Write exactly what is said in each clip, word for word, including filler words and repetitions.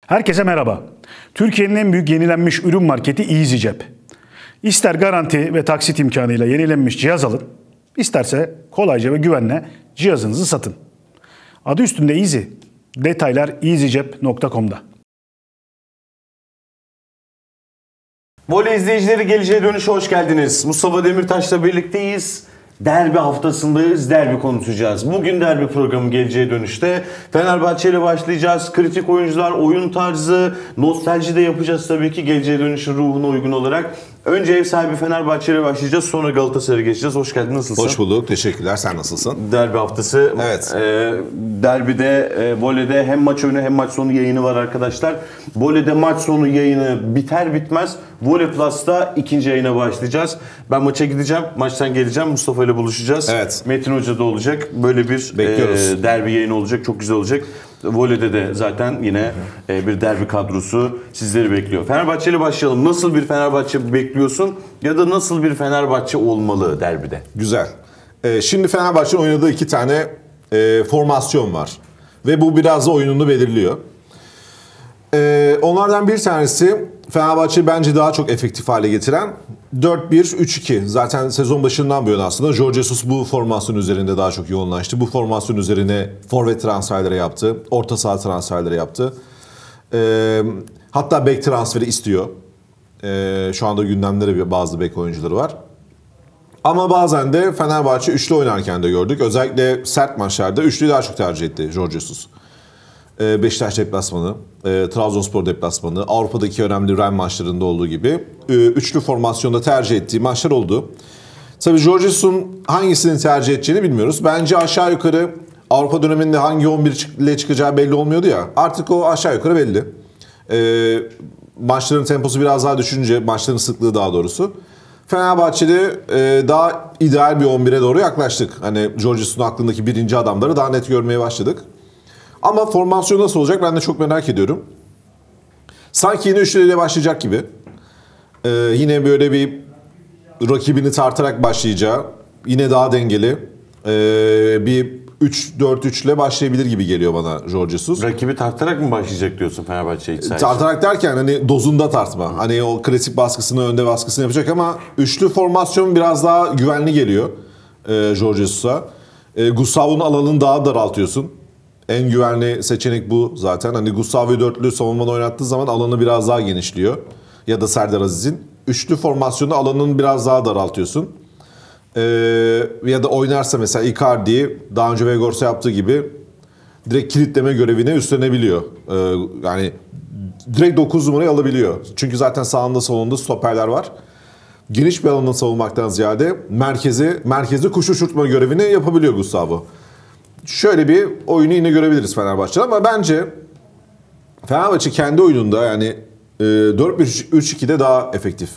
Herkese merhaba. Türkiye'nin en büyük yenilenmiş ürün marketi EasyCep. İster garanti ve taksit imkanıyla yenilenmiş cihaz alın, isterse kolayca ve güvenle cihazınızı satın. Adı üstünde Easy. Detaylar easycep nokta com'da. Voley izleyicileri, Geleceğe Dönüş'e hoş geldiniz. Mustafa Demirtaş'la birlikteyiz. Derbi haftasındayız, derbi konuşacağız. Bugün derbi programı Geleceğe Dönüş'te. Fenerbahçe ile başlayacağız. Kritik oyuncular, oyun tarzı, nostalji de yapacağız tabii ki Geleceğe Dönüş'ün ruhuna uygun olarak. Önce ev sahibi Fenerbahçe ile başlayacağız, sonra Galatasaray'a geçeceğiz. Hoş geldin, nasılsın? Hoş bulduk, teşekkürler. Sen nasılsın? Derbi haftası. Evet. E, derbide, e, voleyde hem maç önü hem maç sonu yayını var arkadaşlar. Voleyde maç sonu yayını biter bitmez Voley Plus'ta ikinci yayına başlayacağız. Ben maça gideceğim, maçtan geleceğim, Mustafa ile buluşacağız. Evet. Metin Hoca da olacak. Böyle bir e, derbi yayını olacak, çok güzel olacak. Voley'de de zaten yine e, bir derbi kadrosu sizleri bekliyor. Fenerbahçe ile başlayalım. Nasıl bir Fenerbahçe bekliyorsun ya da nasıl bir Fenerbahçe olmalı derbide? Güzel. Ee, şimdi Fenerbahçe'nin oynadığı iki tane e, formasyon var. Ve bu biraz da oyununu belirliyor. Ee, onlardan bir tanesi Fenerbahçe'yi bence daha çok efektif hale getiren dört bir üç iki. Zaten sezon başından bu yana aslında Jorge Jesus bu formasyon üzerinde daha çok yoğunlaştı. Bu formasyon üzerine forvet transferleri yaptı. Orta saha transferleri yaptı. Ee, hatta bek transferi istiyor. Ee, şu anda gündemde bazı bek oyuncuları var. Ama bazen de Fenerbahçe üçlü oynarken de gördük. Özellikle sert maçlarda üçlüyü daha çok tercih etti Jorge Jesus. Ee, Beşiktaş deplasmanı, e, Trabzonspor deplasmanı, Avrupa'daki önemli Ren maçlarında olduğu gibi e, üçlü formasyonda tercih ettiği maçlar oldu. Tabii Jorge Jesus'un hangisini tercih edeceğini bilmiyoruz. Bence aşağı yukarı Avrupa döneminde hangi on bir ile çıkacağı belli olmuyordu ya. Artık o aşağı yukarı belli. E, maçların temposu biraz daha düşünce, maçların sıklığı daha doğrusu. Fenerbahçe'de e, daha ideal bir on bire doğru yaklaştık. Hani Jorge Jesus'un aklındaki birinci adamları daha net görmeye başladık. Ama formasyon nasıl olacak ben de çok merak ediyorum. Sanki yine üçlüyle başlayacak gibi. Ee, yine böyle bir rakibini tartarak başlayacağı, yine daha dengeli ee, bir üç dört üç ile başlayabilir gibi geliyor bana Jorge Jesus. Rakibi tartarak mı başlayacak diyorsun Fenerbahçe iç sahaya? Tartarak derken hani dozunda tartma. Hani o klasik baskısını, önde baskısını yapacak ama üçlü formasyon biraz daha güvenli geliyor e, Jorge Jesus'a. E, Gustavo'nun alanını daha daraltıyorsun. En güvenli seçenek bu zaten. Hani Gustavo'yu dörtlü savunmada oynattığı zaman alanı biraz daha genişliyor. Ya da Serdar Aziz'in. Üçlü formasyonu alanını biraz daha daraltıyorsun. Ee, ya da oynarsa mesela Icardi'yi daha önce Vegors'a yaptığı gibi direkt kilitleme görevine üstlenebiliyor. Ee, yani direkt dokuz numarayı alabiliyor. Çünkü zaten sağında solunda stoperler var. Geniş bir alanda savunmaktan ziyade merkezi, merkezi kuş uçurtma görevini yapabiliyor Gustavo. Şöyle bir oyunu yine görebiliriz Fenerbahçe'de ama bence Fenerbahçe kendi oyununda yani e, dört bir üç iki'de daha efektif.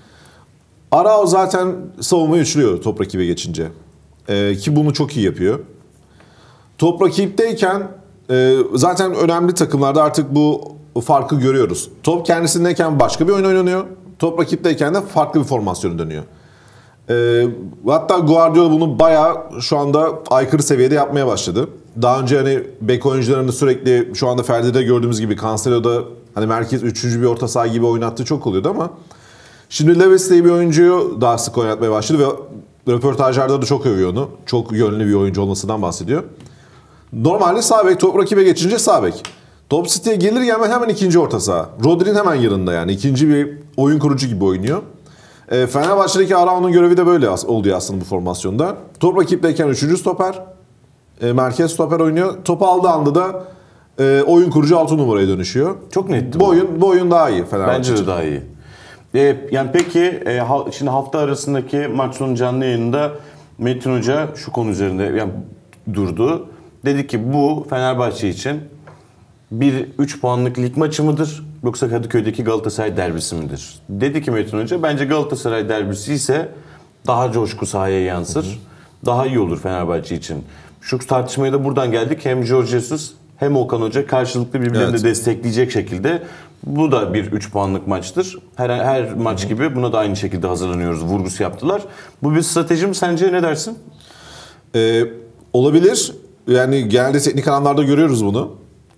Arao zaten savunmayı üçlüyor top rakibe geçince. E, ki bunu çok iyi yapıyor. Top rakipteyken e, zaten önemli takımlarda artık bu farkı görüyoruz. Top kendisindeyken başka bir oyun oynanıyor. Top rakipteyken de farklı bir formasyonu dönüyor. E, hatta Guardiola bunu bayağı şu anda aykırı seviyede yapmaya başladı. Daha önce hani bek oyuncularını sürekli şu anda Ferdi'de gördüğümüz gibi Cancelo'da hani merkez üçüncü bir orta saha gibi oynattığı çok oluyordu ama şimdi Leves diye bir oyuncuyu daha sık oynatmaya başladı ve röportajlarda da çok övüyor onu. Çok yönlü bir oyuncu olmasından bahsediyor. Normalde sağ bek, top rakibe geçince sağ bek. Top City'ye gelir gelmez hemen ikinci orta saha. Rodri'nin hemen yanında yani ikinci bir oyun kurucu gibi oynuyor. E, Fenerbahçe'deki Arao'nun görevi de böyle oluyor aslında bu formasyonda. Top rakipteyken üçüncü stoper, e, merkez stoper oynuyor. Topu aldığı anda da e, oyun kurucu altı numaraya dönüşüyor. Çok netti bu. Bu oyun, bu oyun daha iyi Fenerbahçe Bence de daha iyi. E, yani peki e, ha, şimdi hafta arasındaki maç sonu canlı yayında Metin Hoca şu konu üzerinde yani durdu. Dedi ki bu Fenerbahçe için bir üç puanlık lig maçı mıdır yoksa Kadıköy'deki Galatasaray derbisi midir? Dedi ki Metin Hoca bence Galatasaray derbisi ise daha coşku sahaya yansır. Hı hı. Daha iyi olur Fenerbahçe için. Şu tartışmaya da buradan geldik. Hem Jorge Jesus hem Okan Hoca karşılıklı birbirlerini evet. destekleyecek şekilde. Bu da bir üç puanlık maçtır. Her, her maç Hı-hı. gibi buna da aynı şekilde hazırlanıyoruz. Vurgusu yaptılar. Bu bir strateji mi sence, ne dersin? Ee, olabilir. Yani genelde teknik alanlarda görüyoruz bunu. Ee,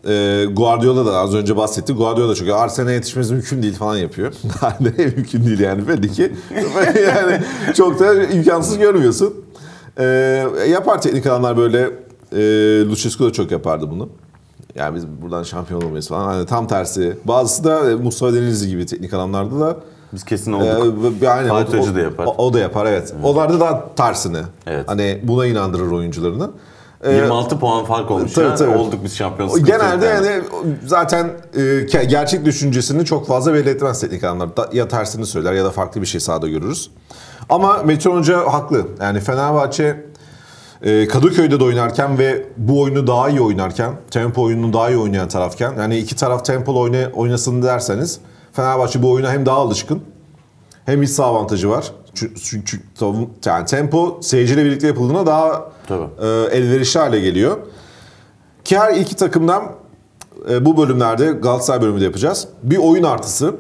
e, Guardiola da az önce bahsetti. Guardiola da çok Arsenal'e yetişmemiz mümkün değil falan yapıyor. Ne mümkün değil yani belli ki. Yani çok da imkansız görmüyorsun. E, yapar teknik adamlar böyle. E, Lucescu da çok yapardı bunu. Yani biz buradan şampiyon olmayız falan. Hani tam tersi. Bazısı da Mustafa Denizli gibi teknik adamlarda da biz kesin olduk. E, yani Fatih o, Hoca da yapar. O, o da yapar evet. evet. Onlar da daha tersini. Evet. Hani buna inandırır oyuncularını. yirmi altı puan fark olmuş tabii, ya. tabii. Olduk biz şampiyon. Genelde yani, yani zaten e, gerçek düşüncesini çok fazla belli etmez teknik adamlar. Ya tersini söyler ya da farklı bir şey sahada görürüz. Ama Metin Hoca haklı. Yani Fenerbahçe e, Kadıköy'de de oynarken ve bu oyunu daha iyi oynarken, tempo oyununu daha iyi oynayan tarafken, yani iki taraf tempolu oyna, oynasın derseniz Fenerbahçe bu oyuna hem daha alışkın hem iç saha avantajı var. Çünkü, çünkü yani tempo seyirciyle birlikte yapıldığında daha e, elverişli hale geliyor. Ki her iki takımdan e, bu bölümlerde Galatasaray bölümü de yapacağız. Bir oyun artısı.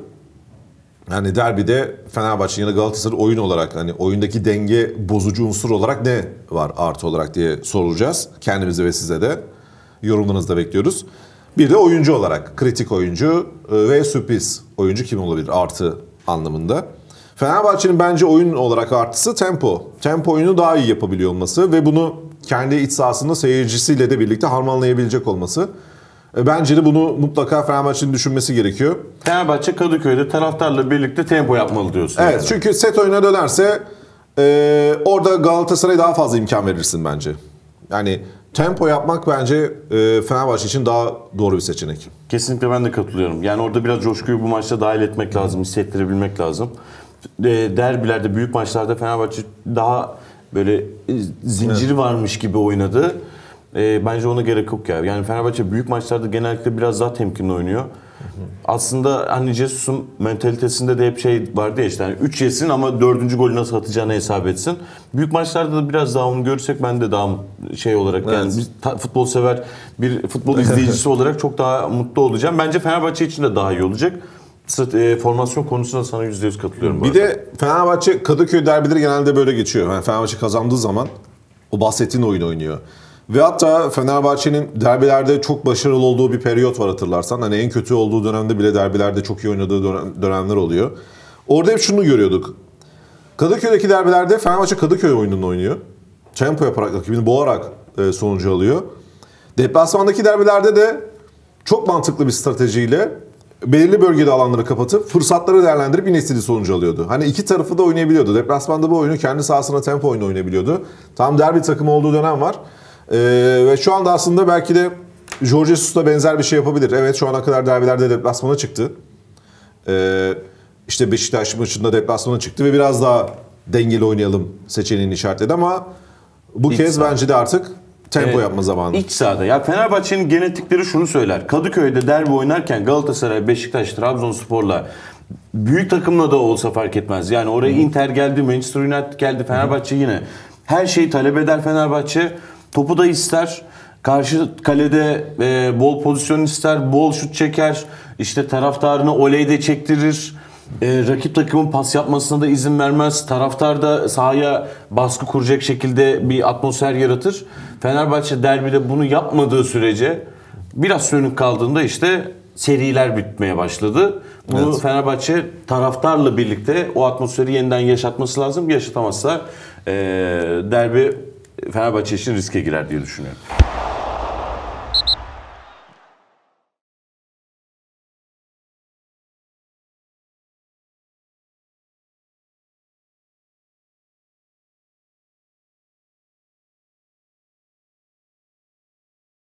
Yani derbide Fenerbahçe'nin ya da Galatasaray oyun olarak hani oyundaki denge bozucu unsur olarak ne var artı olarak diye soracağız. Kendimize ve size de yorumlarınızı da bekliyoruz. Bir de oyuncu olarak kritik oyuncu e, ve sürpriz oyuncu kim olabilir artı anlamında. Fenerbahçe'nin bence oyun olarak artısı tempo. Tempo oyunu daha iyi yapabiliyor olması ve bunu kendi iç sahasında seyircisiyle de birlikte harmanlayabilecek olması. Bence de bunu mutlaka Fenerbahçe'nin düşünmesi gerekiyor. Fenerbahçe Kadıköy'de taraftarla birlikte tempo yapmalı diyorsun. Evet yani. Çünkü set oyuna dönerse e, orada Galatasaray'a daha fazla imkan verirsin bence. Yani tempo yapmak bence e, Fenerbahçe için daha doğru bir seçenek. Kesinlikle ben de katılıyorum. Yani orada biraz coşkuyu bu maçta dahil etmek lazım, hissettirebilmek lazım. Derbilerde, büyük maçlarda Fenerbahçe daha böyle zinciri evet. varmış gibi oynadı. E, bence ona gerek yok ya. Yani Fenerbahçe büyük maçlarda genellikle biraz daha temkinli oynuyor. Hı hı. Aslında hani Jesus'un mentalitesinde de hep şey vardı ya işte hani üç yesin ama dördüncü golü nasıl atacağını hesap etsin. Büyük maçlarda da biraz daha onu görürsek ben de daha şey olarak evet. yani biz ta, futbol sever bir futbol izleyicisi olarak çok daha mutlu olacağım. Bence Fenerbahçe için de daha iyi olacak. E, formasyon konusunda sana yüzde yüz katılıyorum. Bir de Fenerbahçe Kadıköy derbileri genelde böyle geçiyor. Yani Fenerbahçe kazandığı zaman o bahsettiğin oyunu oynuyor. Ve hatta Fenerbahçe'nin derbilerde çok başarılı olduğu bir periyot var hatırlarsan. Hani en kötü olduğu dönemde bile derbilerde çok iyi oynadığı dönemler oluyor. Orada hep şunu görüyorduk. Kadıköy'deki derbilerde Fenerbahçe Kadıköy oyununu oynuyor. Tempo yaparak, rakibini boğarak e, sonucu alıyor. Deplasmandaki derbilerde de çok mantıklı bir stratejiyle belirli bölgede alanları kapatıp fırsatları değerlendirip yine istediği sonucu alıyordu. Hani iki tarafı da oynayabiliyordu. Deplasmanda bu oyunu kendi sahasına tempo oyunu oynayabiliyordu. Tam derbi takımı olduğu dönem var. Ee, ve şu anda aslında belki de Jorge Jesus da benzer bir şey yapabilir. Evet şu ana kadar derbilerde deplasmana çıktı. Ee, işte Beşiktaş maçında deplasmana çıktı ve biraz daha dengeli oynayalım seçeneğini işaretledi ama bu İç kez saha. Bence de artık tempo evet, yapma zamanı. İç sahada. Ya Fenerbahçe'nin genetikleri şunu söyler. Kadıköy'de derbi oynarken Galatasaray, Beşiktaş, Trabzonspor'la büyük takımla da olsa fark etmez. Yani oraya hmm. Inter geldi, Manchester United geldi, Fenerbahçe hmm. yine. Her şeyi talep eder Fenerbahçe. Topu da ister. Karşı kalede e, bol pozisyon ister, bol şut çeker. İşte taraftarına oley de çektirir. E, rakip takımın pas yapmasına da izin vermez. Taraftar da sahaya baskı kuracak şekilde bir atmosfer yaratır. Fenerbahçe derbide bunu yapmadığı sürece biraz sönük kaldığında işte seriler bitmeye başladı. Bunu evet. Fenerbahçe taraftarla birlikte o atmosferi yeniden yaşatması lazım. Yaşatamazsa e, derbi Fenerbahçe için riske girer diye düşünüyorum.